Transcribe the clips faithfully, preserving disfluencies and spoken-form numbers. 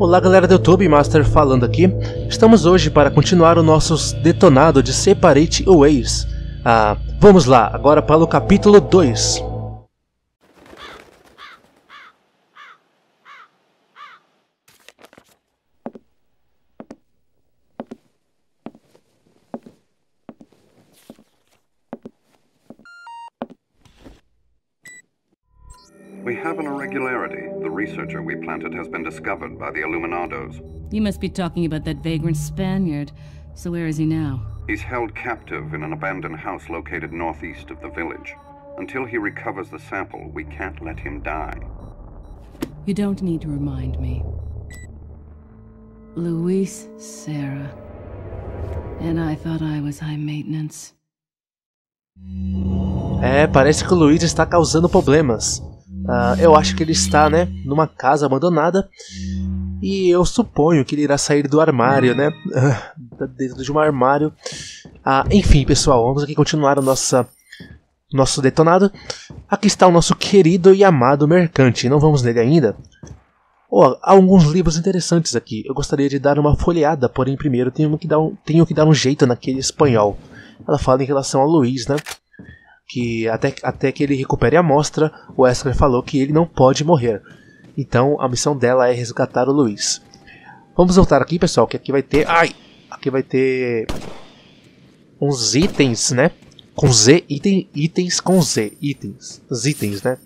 Olá galera do YouTube, Master falando aqui. Estamos hoje para continuar o nosso detonado de Separate Ways. Ah, vamos lá, agora para o capítulo dois. We have an irregularity. The researcher we planted has been discovered by the Illuminados. You must be talking about that vagrant Spaniard. So where is he now? He's held captive in an abandoned house located northeast of the village. Until he recovers the sample, we can't let him die. You don't need to remind me. Luis Serra. And I thought I was high maintenance. É, parece que o Luiz está causando problemas. Uh, eu acho que ele está, né, numa casa abandonada. E eu suponho que ele irá sair do armário, né? Uh, dentro de um armário. Uh, enfim, pessoal, vamos aqui continuar o nossa, nosso detonado. Aqui está o nosso querido e amado mercante. Não vamos nele ainda. Oh, há alguns livros interessantes aqui. Eu gostaria de dar uma folheada, porém primeiro tenho que dar um, tenho que dar um jeito naquele espanhol. Ela fala em relação a Luiz, né? Que até, até que ele recupere a amostra, o Wesker falou que ele não pode morrer. Então a missão dela é resgatar o Luiz. Vamos voltar aqui, pessoal, que aqui vai ter... Ai! Aqui vai ter... uns itens, né? Com Z, item, itens com Z. Itens. Os itens, né?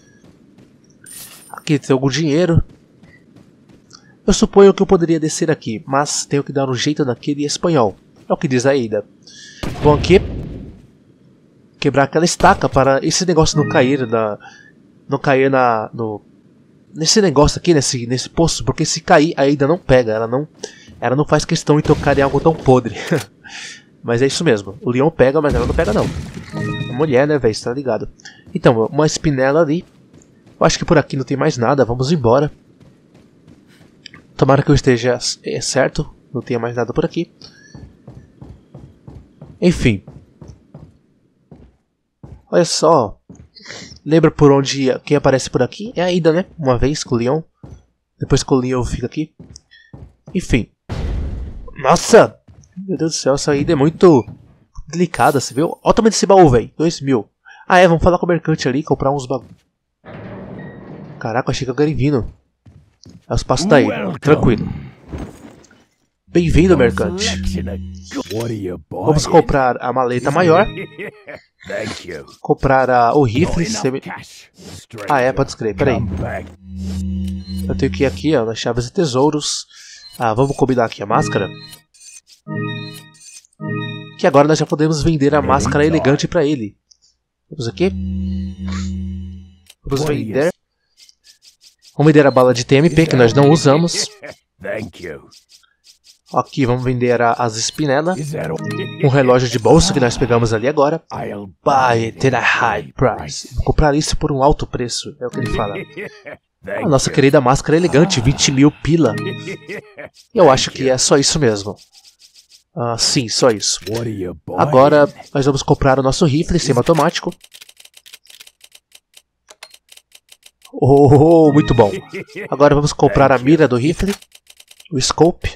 Aqui tem algum dinheiro. Eu suponho que eu poderia descer aqui, mas tenho que dar um jeito naquele espanhol. É o que diz a Ada. Bom, aqui... quebrar aquela estaca para esse negócio não cair na, não cair na, no, nesse negócio aqui, nesse, nesse poço, porque se cair a Ada não pega, ela não, ela não faz questão de tocar em algo tão podre. Mas é isso mesmo, o Leon pega, mas ela não pega não. A mulher, né, velho, tá ligado. Então, uma espinela ali. Eu acho que por aqui não tem mais nada, vamos embora. Tomara que eu esteja é, certo, não tenha mais nada por aqui. Enfim. Olha só, lembra por onde quem aparece por aqui? É a Ada, né? Uma vez com o Leon, depois que o Leon fica aqui. Enfim. Nossa! Meu Deus do céu, essa Ada é muito delicada, você viu? Olha o tamanho desse baú, velho. dois mil. Ah é, vamos falar com o mercante ali, comprar uns bagulho. Caraca, achei que eu queria vindo. É os passos daí, tranquilo. Bem-vindo, mercante. Vamos comprar a maleta maior. Comprar a, o rifle. Semi... Ah, é, pode escrever, peraí. Eu tenho que ir aqui, ó, nas chaves e tesouros. Ah, vamos combinar aqui a máscara. Que agora nós já podemos vender a máscara elegante pra ele. Vamos aqui. Vamos vender. Vamos vender a bala de T M P que nós não usamos. Aqui vamos vender a, as espinelas. Um relógio de bolso que nós pegamos ali agora. Buy it at a high price. Vou comprar isso por um alto preço. É o que ele fala. A nossa querida máscara elegante, vinte mil pila. Eu acho que é só isso mesmo. Ah, sim, só isso. Agora nós vamos comprar o nosso rifle semiautomático. Oh, muito bom. Agora vamos comprar a mira do rifle. O scope.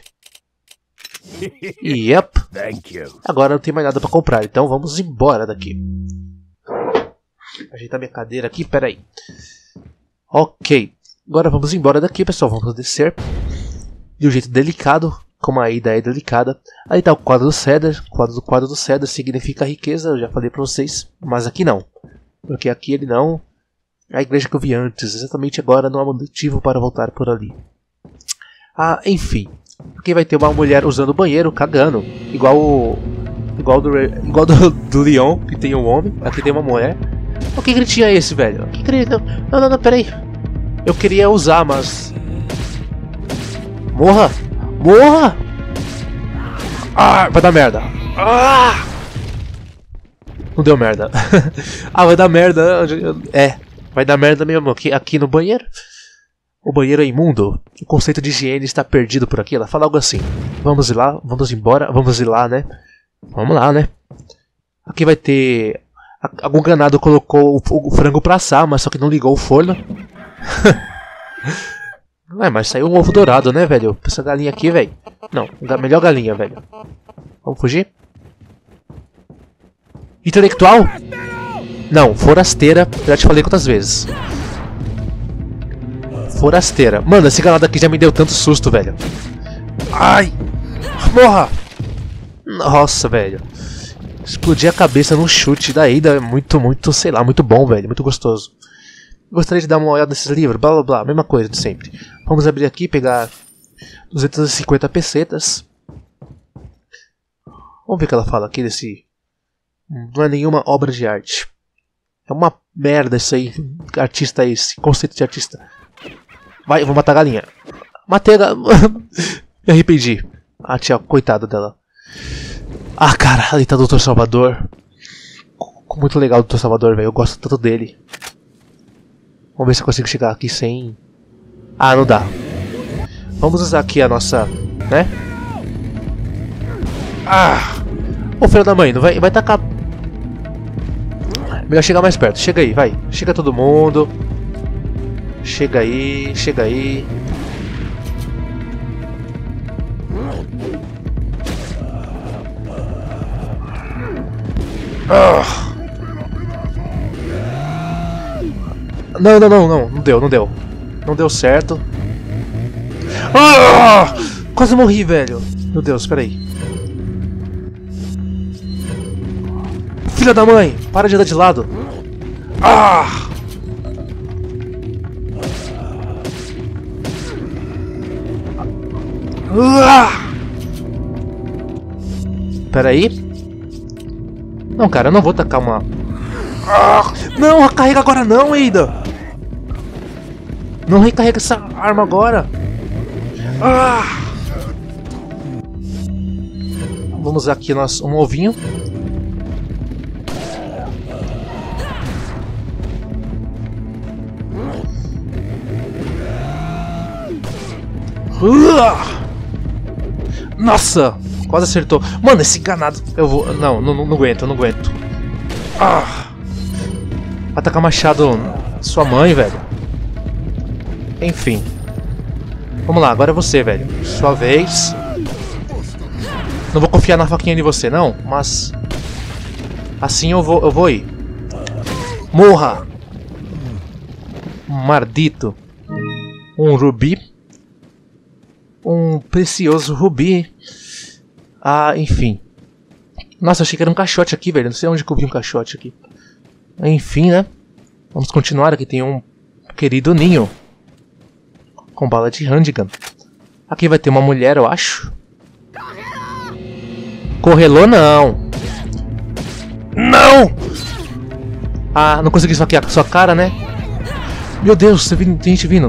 Yep. Agora não tem mais nada pra comprar, então vamos embora daqui. Ajeitar minha cadeira aqui, peraí. Ok. Agora vamos embora daqui, pessoal. Vamos descer de um jeito delicado, como a Ada é delicada. Aí tá o quadro do Cedar. O quadro do quadro do Cedar significa riqueza, eu já falei pra vocês. Mas aqui não. Porque aqui ele não... A igreja que eu vi antes. Exatamente agora não há motivo para voltar por ali. Ah, enfim. Porque vai ter uma mulher usando o banheiro, cagando. Igual o... Igual do, igual do, do Leon, que tem um homem. Aqui tem uma mulher. O que gritinho é esse, velho? Que grito? Não, não, não, peraí. Eu queria usar, mas... Morra! Morra! Ah, vai dar merda. Ah! Não deu merda. Ah, vai dar merda. É, vai dar merda mesmo aqui, aqui no banheiro. O banheiro é imundo. O conceito de higiene está perdido por aqui. Ela fala algo assim. Vamos ir lá, vamos embora, vamos ir lá, né? Vamos lá, né? Aqui vai ter... Algum ganado colocou o frango pra assar, mas só que não ligou o forno. Ué, mas saiu um ovo dourado, né, velho? Essa galinha aqui, velho. Não, melhor galinha, velho. Vamos fugir? Intelectual? Não, forasteira. Já te falei quantas vezes. Forasteira. Mano, esse ganado aqui já me deu tanto susto, velho. Ai! Morra! Nossa, velho. Explodir a cabeça num chute da Ada é muito, muito, sei lá, muito bom, velho. Muito gostoso. Gostaria de dar uma olhada nesses livros, blá blá blá, mesma coisa de sempre. Vamos abrir aqui, pegar duzentas e cinquenta pesetas. Vamos ver o que ela fala aqui desse... Não é nenhuma obra de arte. É uma merda isso aí. Que artista é esse? Conceito de artista. Vai, eu vou matar a galinha. Matei a galinha. Me arrependi. Ah, tia, coitada dela. Ah, cara, ali tá o doutor Salvador. Muito legal o doutor Salvador, velho. Eu gosto tanto dele. Vamos ver se eu consigo chegar aqui sem... Ah, não dá. Vamos usar aqui a nossa... Né? Ah! Ô, filho da mãe, não vai, vai tacar... Melhor chegar mais perto. Chega aí, vai. Chega todo mundo. Chega aí, chega aí. Ah! Não, não, não, não, não deu, não deu. Não deu certo. Ah! Quase morri, velho. Meu Deus, espera aí. Filha da mãe, para de andar de lado. Ah! Ah! Espera aí. Não, cara, eu não vou tacar uma... Ah! Não, recarrega agora não, Ada. Não recarrega essa arma agora. Ah! Vamos usar aqui nosso, um ovinho. Uh! Nossa! Quase acertou. Mano, esse ganado... Eu vou... Não, não, não, não aguento, não aguento. Ah! Atacar machado... Sua mãe, velho. Enfim. Vamos lá, agora é você, velho. Sua vez. Não vou confiar na faquinha de você, não. Mas... Assim eu vou, eu vou ir. Morra! Um mardito. Um rubi. Um precioso rubi. Ah, enfim. Nossa, achei que era um caixote aqui, velho. Não sei onde que eu vi um caixote aqui. Enfim, né? Vamos continuar. Aqui tem um querido ninho. Com bala de handgun. Aqui vai ter uma mulher, eu acho. Correlou, não. Não! Ah, não consegui esfaquear com sua cara, né? Meu Deus, tem gente vindo.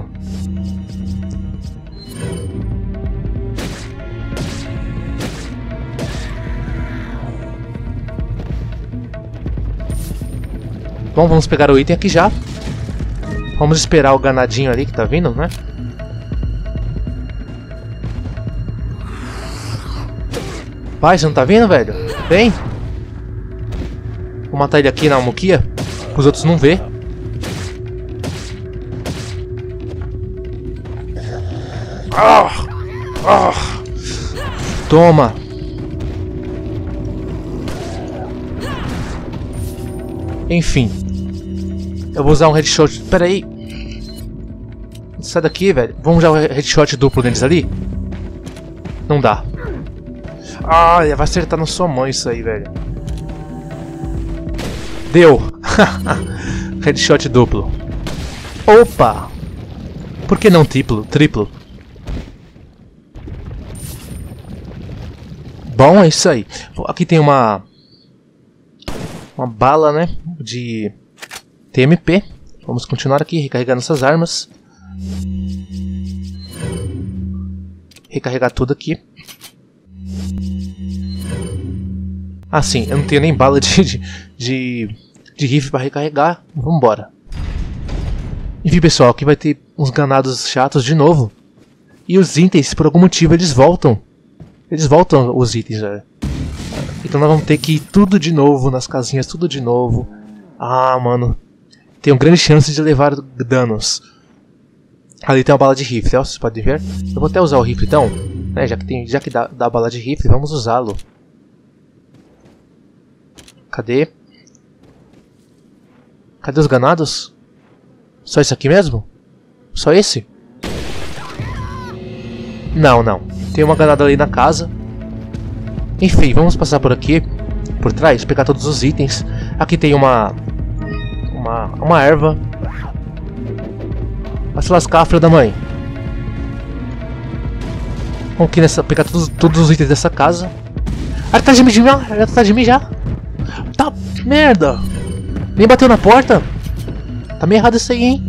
Bom, vamos pegar o item aqui já. Vamos esperar o ganadinho ali que tá vindo, né? Vai, você não tá vindo, velho? Vem! Vou matar ele aqui na muquia, para os outros não ver. Ah! Ah! Toma! Enfim. Eu vou usar um headshot. Pera aí. Sai daqui, velho. Vamos usar um headshot duplo neles ali? Não dá. Ah, vai acertar na sua mãe isso aí, velho. Deu. Headshot duplo. Opa! Por que não triplo? Triplo. Bom, é isso aí. Aqui tem uma... Uma bala, né? De T M P. Vamos continuar aqui, recarregar nossas armas. Recarregar tudo aqui. Ah, sim, eu não tenho nem bala de, de, de, de rifle para recarregar. Vambora. Enfim, pessoal, aqui vai ter uns ganados chatos de novo. E os itens, por algum motivo, eles voltam. Eles voltam os itens, velho. Então nós vamos ter que ir tudo de novo, nas casinhas, tudo de novo. Ah, mano. Tenho grande chance de levar danos. Ali tem uma bala de rifle, ó, vocês podem ver. Eu vou até usar o rifle então, né, já que, tem, já que dá, dá bala de rifle, vamos usá-lo. Cadê? Cadê os ganados? Só esse aqui mesmo? Só esse? Não, não. Tem uma granada ali na casa. Enfim, vamos passar por aqui, por trás, pegar todos os itens. Aqui tem uma... Uma, uma erva. Vai se lascar, filho da mãe. Vamos aqui nessa, pegar todos, todos os itens dessa casa. Ah, tá de mim já? Já tá de mim já? Tá, merda! Nem bateu na porta? Tá meio errado isso aí, hein?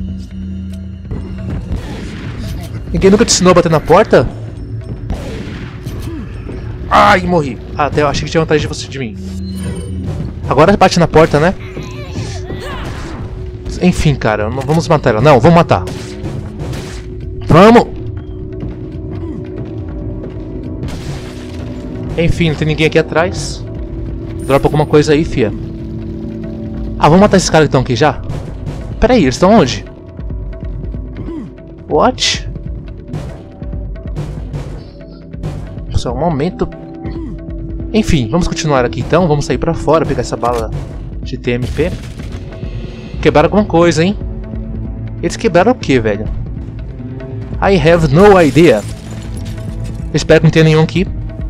Ninguém nunca te ensinou a bater na porta? Ai, morri. Ah, até eu achei que tinha vantagem de você de mim. Agora bate na porta, né? Enfim, cara, não vamos matar ela. Não, vamos matar. Vamos! Enfim, não tem ninguém aqui atrás. Dropa alguma coisa aí, fia. Ah, vamos matar esses caras que estão aqui já? Pera aí, eles estão onde? What? Só um momento. Enfim, vamos continuar aqui então. Vamos sair pra fora, pegar essa bala de T M P. Quebraram alguma coisa, hein? Eles quebraram o que, velho? I have no idea. Espero que não tenha nenhum aqui.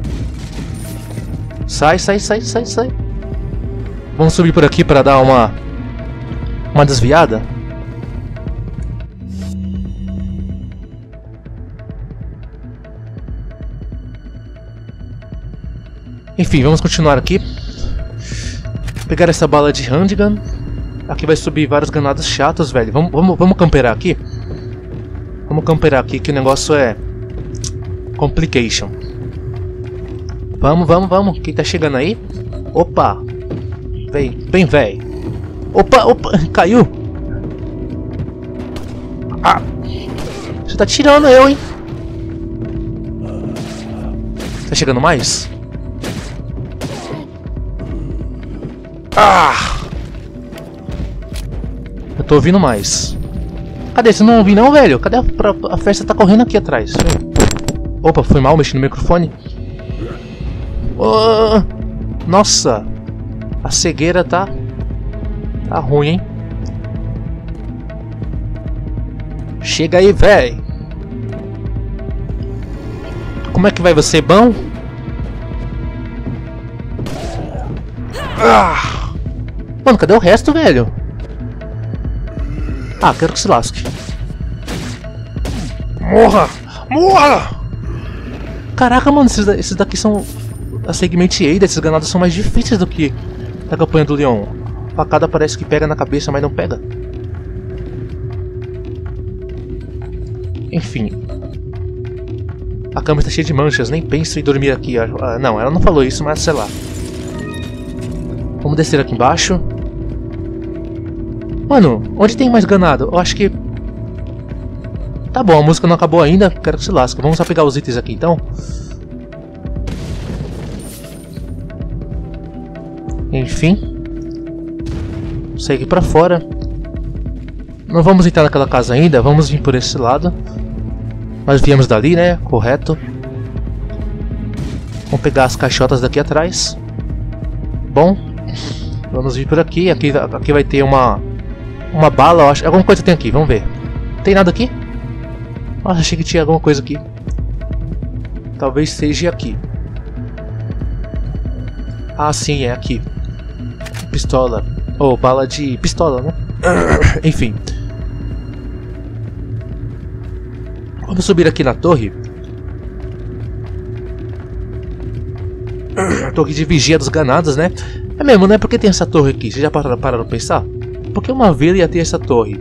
Sai, sai, sai, sai, sai. Vamos subir por aqui para dar uma uma desviada. Enfim, vamos continuar aqui. Pegar essa bala de handgun. Aqui vai subir vários granadas chatos, velho. Vamos, vamos, vamos camperar aqui. Vamos camperar aqui que o negócio é complication. Vamos, vamos, vamos. Quem tá chegando aí? Opa! Vem, vem, véi. Opa, opa, caiu. Ah! Você tá tirando eu, hein? Tá chegando mais? Ah! Eu tô ouvindo mais. Cadê? Você não ouviu não, velho? Cadê a, a, a festa? Tá correndo aqui atrás. Opa, foi mal mexer no microfone. Oh, nossa! A cegueira tá... Tá ruim, hein? Chega aí, véi! Como é que vai você, bom? Ah! Mano, cadê o resto, velho? Ah, quero que se lasque. Morra! Morra! Caraca, mano, esses, esses daqui são... A Segment A desses granadas são mais difíceis do que da campanha do Leon. A facada parece que pega na cabeça, mas não pega. Enfim. A cama está cheia de manchas, nem penso em dormir aqui. Ah, não, ela não falou isso, mas sei lá. Vamos descer aqui embaixo. Mano, onde tem mais granada? Eu acho que... Tá bom, a música não acabou ainda. Quero que se lasque. Vamos só pegar os itens aqui então. Enfim. Segue pra fora. Não vamos entrar naquela casa ainda. Vamos vir por esse lado. Nós viemos dali, né? Correto. Vamos pegar as caixotas daqui atrás. Bom. Vamos vir por aqui. Aqui, aqui vai ter uma... Uma bala, eu acho. Alguma coisa tem aqui, vamos ver. Tem nada aqui? Nossa, achei que tinha alguma coisa aqui. Talvez seja aqui. Ah, sim, é aqui. Pistola. Ou oh, bala de pistola, né? Enfim. Vamos subir aqui na torre. A torre de vigia dos ganados, né? É mesmo, né? Por que tem essa torre aqui? Vocês já pararam para pensar? Por que uma vila ia ter essa torre?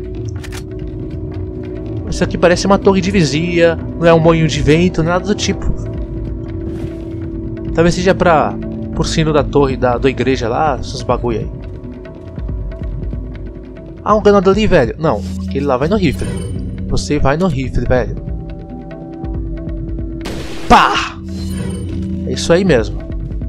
Isso aqui parece uma torre de vigia. Não é um moinho de vento, nada do tipo. Talvez seja pra... Por sino da torre da, da igreja lá, esses bagulho aí. Ah, um ganado ali, velho. Não, aquele lá vai no rifle. Você vai no rifle, velho. Pá! É isso aí mesmo.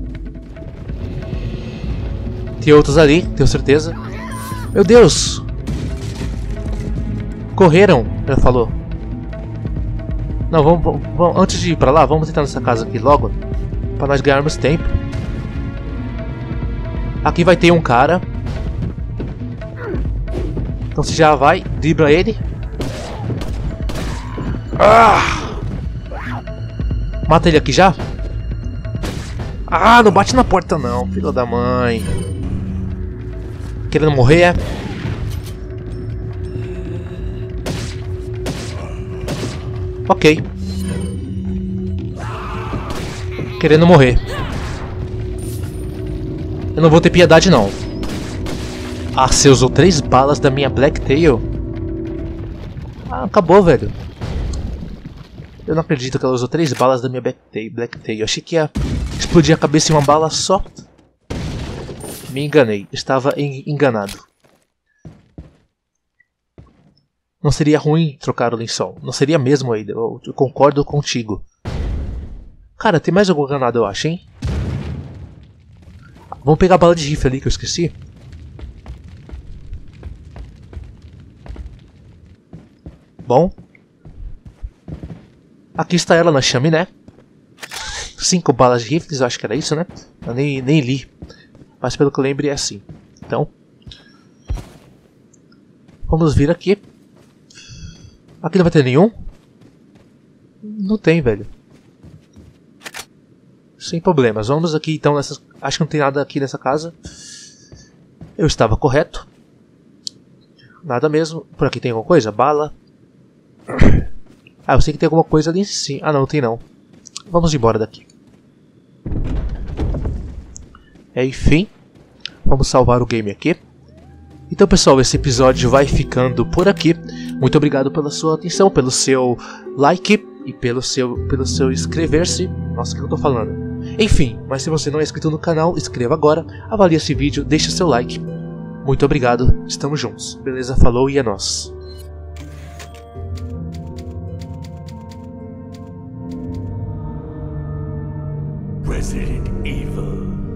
Tem outros ali, tenho certeza. Meu Deus! Correram, ela falou. Não, vamos, vamos, vamos, antes de ir pra lá, vamos entrar nessa casa aqui logo, pra nós ganharmos tempo. Aqui vai ter um cara. Então você já vai, dribla ele. Ah! Mata ele aqui já. Ah, não bate na porta não, filho da mãe. Querendo morrer, é? Ok. Querendo morrer. Eu não vou ter piedade não. Ah, você usou três balas da minha Blacktail? Ah, acabou, velho. Eu não acredito que ela usou três balas da minha Blacktail. Blacktail. Eu achei que ia explodir a cabeça em uma bala só. Me enganei. Estava enganado. Não seria ruim trocar o lençol. Não seria mesmo, ainda. Eu, eu concordo contigo. Cara, tem mais alguma granada, eu acho, hein? Vamos pegar a bala de rifle ali que eu esqueci. Bom. Aqui está ela na chaminé. Cinco balas de rifles, eu acho que era isso, né? Eu nem, nem li. Mas pelo que eu lembro é assim. Então. Vamos vir aqui. Aqui não vai ter nenhum? Não tem, velho. Sem problemas. Vamos aqui então nessas... Acho que não tem nada aqui nessa casa. Eu estava correto. Nada mesmo. Por aqui tem alguma coisa? Bala. Ah, eu sei que tem alguma coisa ali sim. Ah, não, não tem não. Vamos embora daqui. Enfim. Vamos salvar o game aqui. Então, pessoal, esse episódio vai ficando por aqui. Muito obrigado pela sua atenção, pelo seu like e pelo seu, pelo seu inscrever-se. Nossa, o que eu tô falando? Enfim, mas se você não é inscrito no canal, inscreva agora, avalie esse vídeo, deixe seu like. Muito obrigado, estamos juntos. Beleza? Falou e é nóis. Resident Evil.